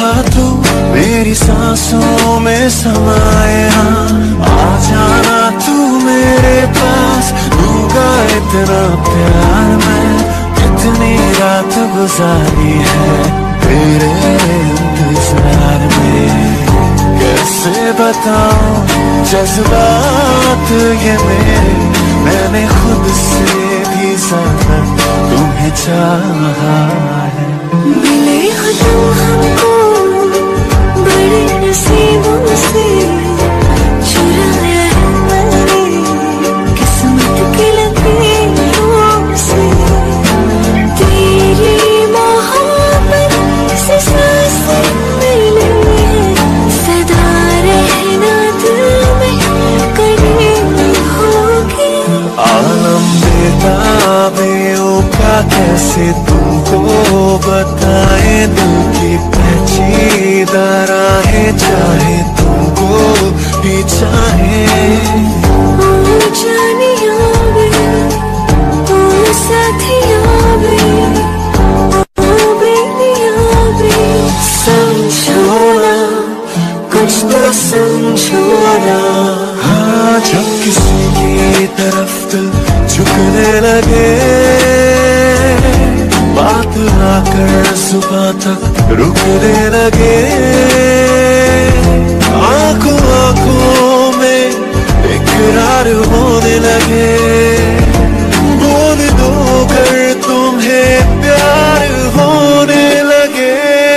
चाहा तू मेरी सांसों में समाए, आ जाना तू मेरे पास, दूंगा इतना प्यार मैं, कितनी रात गुजारी है तेरे इंतजार में। कैसे बताऊं जज्बात ये मेरे, मैंने खुद से भी ज्यादा तुम्हें चाहा है। मिले हो तुम हमको बड़े नसीबों से, चुराया है मैंने किस्मत के लकीरों से। तेरी मोहब्बत से सांसें मिली है, सदा रहना दिल में करीब होगी। आलम बेताबियों का कैसे तुमको बताए, दिल की पेचीदा राहें चाहे तुमको भी चाहे। ओ जानिया वे, ओ साथिया वे, ओ बेनिया वे, समझो ना कुछ तो समझो ना। हाँ जब किसी की तरफ दिल झुकने लगे, बात आकर सुबह तक रुकने लगे, आंखों आंखों में इकरार होने लगे, बोल दो कर तुम्हें प्यार होने लगे।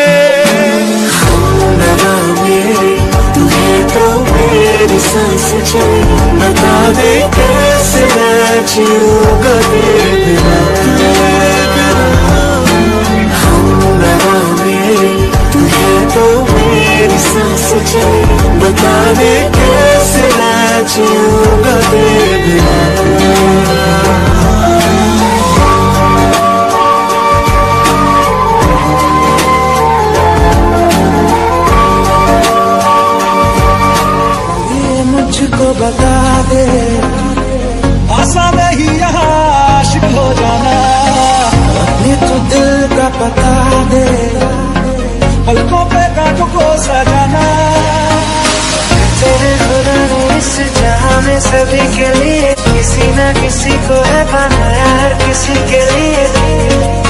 हम लगा मेरे तुम्हें तो मेरी सांस चली, बता दे कैसे मैं जीऊंगा तेरे बिना। तो मेरी सांस चली, बता दे कैसे मैं जीऊंगा तेरे बिना। ये मुझको बता दे, आसान नहीं यहाँ आशिक हो जाना, अपने तो दिल का पता दे, पलकों पे कांटों को सजाना। तेरे खुदा ने इस जहां में सभी के लिए किसी न किसी को है बनाया, हर किसी के लिए।